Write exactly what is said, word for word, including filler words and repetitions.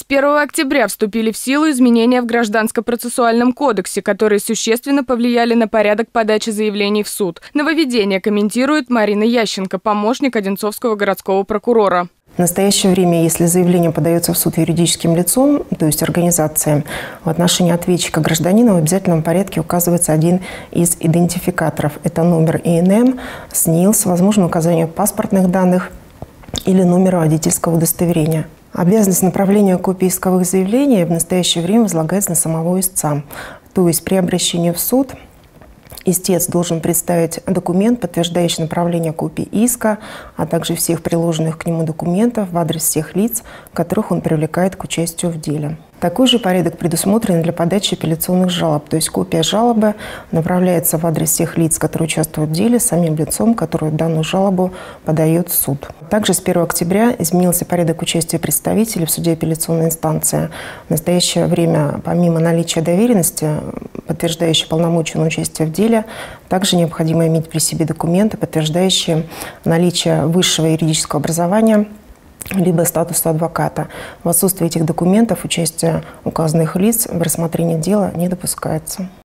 С первого октября вступили в силу изменения в Гражданско-процессуальном кодексе, которые существенно повлияли на порядок подачи заявлений в суд. Нововведение комментирует Марина Ященко, помощник Одинцовского городского прокурора. В настоящее время, если заявление подается в суд юридическим лицом, то есть организацией, в отношении ответчика гражданина в обязательном порядке указывается один из идентификаторов. Это номер И Н М, СНИЛС, возможно указание паспортных данных или номера водительского удостоверения. Обязанность направления копий исковых заявлений в настоящее время возлагается на самого истца. То есть при обращении в суд истец должен представить документ, подтверждающий направление копий иска, а также всех приложенных к нему документов в адрес всех лиц, которых он привлекает к участию в деле. Такой же порядок предусмотрен для подачи апелляционных жалоб, то есть копия жалобы направляется в адрес всех лиц, которые участвуют в деле, самим лицом, которое данную жалобу подает в суд. Также с первого октября изменился порядок участия представителей в суде апелляционной инстанции. В настоящее время, помимо наличия доверенности, подтверждающей полномочия на участие в деле, также необходимо иметь при себе документы, подтверждающие наличие высшего юридического образования, либо статуса адвоката. В отсутствие этих документов участие указанных лиц в рассмотрении дела не допускается.